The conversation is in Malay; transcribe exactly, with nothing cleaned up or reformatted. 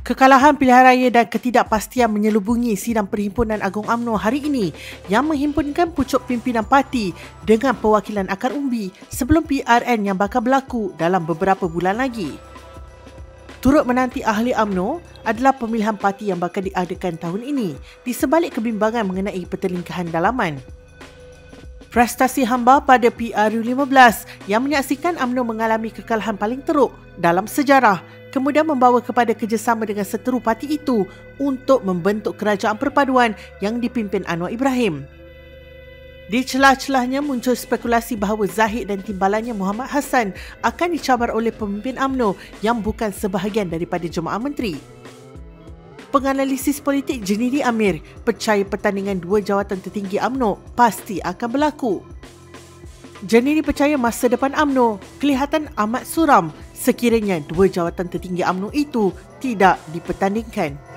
Kekalahan pilihan raya dan ketidakpastian menyelubungi sidang Perhimpunan Agung UMNO hari ini yang menghimpunkan pucuk pimpinan parti dengan perwakilan akar umbi sebelum P R N yang bakal berlaku dalam beberapa bulan lagi. Turut menanti ahli UMNO adalah pemilihan parti yang bakal diadakan tahun ini di sebalik kebimbangan mengenai pertelingkahan dalaman. Prestasi hamba pada P R U lima belas yang menyaksikan UMNO mengalami kekalahan paling teruk dalam sejarah kemudian membawa kepada kerjasama dengan seteru parti itu untuk membentuk kerajaan perpaduan yang dipimpin Anwar Ibrahim. Di celah-celahnya muncul spekulasi bahawa Zahid dan timbalannya Muhammad Hassan akan dicabar oleh pemimpin UMNO yang bukan sebahagian daripada jemaah menteri. Penganalisis politik Jenidi Amir percaya pertandingan dua jawatan tertinggi UMNO pasti akan berlaku. Jenidi percaya masa depan UMNO kelihatan amat suram sekiranya dua jawatan tertinggi UMNO itu tidak dipertandingkan.